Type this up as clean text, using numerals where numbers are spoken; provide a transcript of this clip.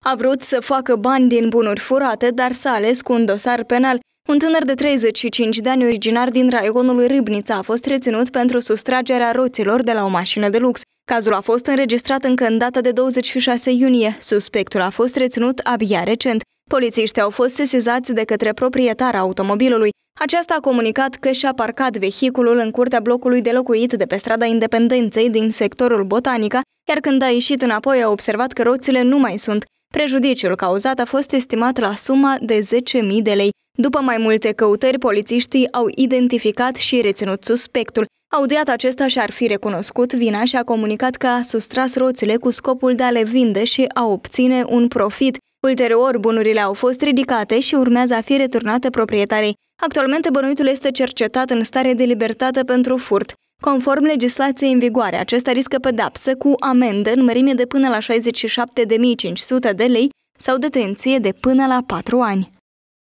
A vrut să facă bani din bunuri furate, dar s-a ales cu un dosar penal. Un tânăr de 35 de ani, originar din raionul Râbnița, a fost reținut pentru sustragerea roților de la o mașină de lux. Cazul a fost înregistrat încă în data de 26 iunie. Suspectul a fost reținut abia recent. Polițiștii au fost sesizați de către proprietara automobilului. Aceasta a comunicat că și-a parcat vehiculul în curtea blocului de locuit de pe strada Independenței din sectorul Botanica, iar când a ieșit înapoi a observat că roțile nu mai sunt. Prejudiciul cauzat a fost estimat la suma de 10.000 de lei. După mai multe căutări, polițiștii au identificat și reținut suspectul. Audiat, acesta și-ar fi recunoscut vina și a comunicat că a sustras roțile cu scopul de a le vinde și a obține un profit. Ulterior, bunurile au fost ridicate și urmează a fi returnate proprietarei. Actualmente, bănuitul este cercetat în stare de libertate pentru furt. Conform legislației în vigoare, acesta riscă pedeapsă cu amendă în mărime de până la 67.500 de lei sau detenție de până la 4 ani.